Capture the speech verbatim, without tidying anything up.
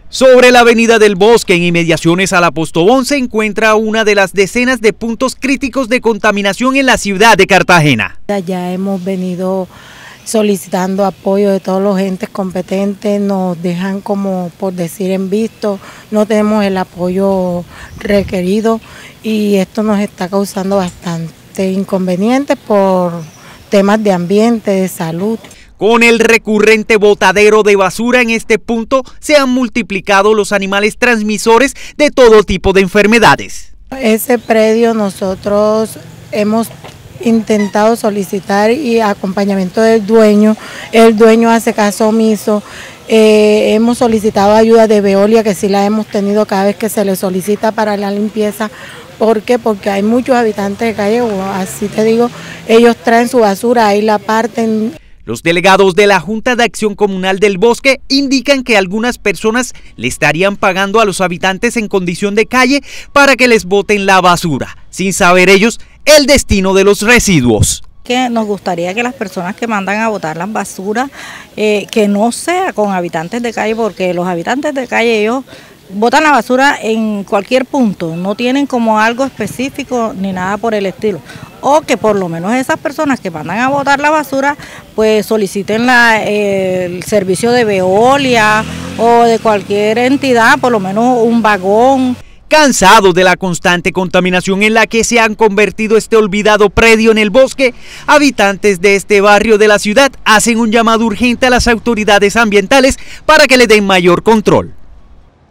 Sobre la avenida del Bosque, en inmediaciones a la Postobón, se encuentra una de las decenas de puntos críticos de contaminación en la ciudad de Cartagena. Ya hemos venido solicitando apoyo de todos los entes competentes, nos dejan como por decir en visto, no tenemos el apoyo requerido y esto nos está causando bastante inconvenientes por temas de ambiente, de salud. Con el recurrente botadero de basura en este punto, se han multiplicado los animales transmisores de todo tipo de enfermedades. Ese predio nosotros hemos intentado solicitar y acompañamiento del dueño, el dueño hace caso omiso, eh, hemos solicitado ayuda de Veolia, que sí la hemos tenido cada vez que se le solicita para la limpieza. ¿Por qué? Porque hay muchos habitantes de calle, o así te digo, ellos traen su basura, ahí la parten. Los delegados de la Junta de Acción Comunal del Bosque indican que algunas personas le estarían pagando a los habitantes en condición de calle para que les boten la basura, sin saber ellos el destino de los residuos. Que nos gustaría que las personas que mandan a botar las basuras, eh, que no sea con habitantes de calle, porque los habitantes de calle ellos botan la basura en cualquier punto, no tienen como algo específico ni nada por el estilo. O que por lo menos esas personas que mandan a botar la basura, pues soliciten la, eh, el servicio de Veolia o de cualquier entidad, por lo menos un vagón. Cansados de la constante contaminación en la que se han convertido este olvidado predio en el Bosque, habitantes de este barrio de la ciudad hacen un llamado urgente a las autoridades ambientales para que le den mayor control.